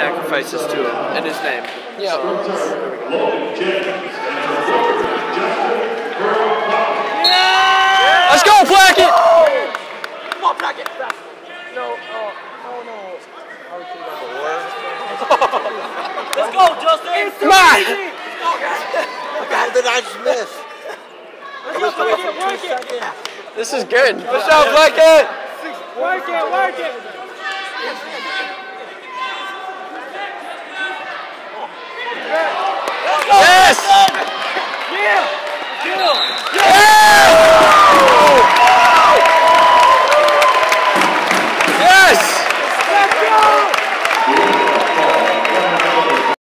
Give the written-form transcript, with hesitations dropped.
sacrifices to him in his name. Yeah. Let's go, Plakut! Come on, Plakut! No. Let's go, Justin! Come on! How did I just miss? Let's go, Plakut, work it! This is good. What's up, Plakut? Work it! Yes! Yeah!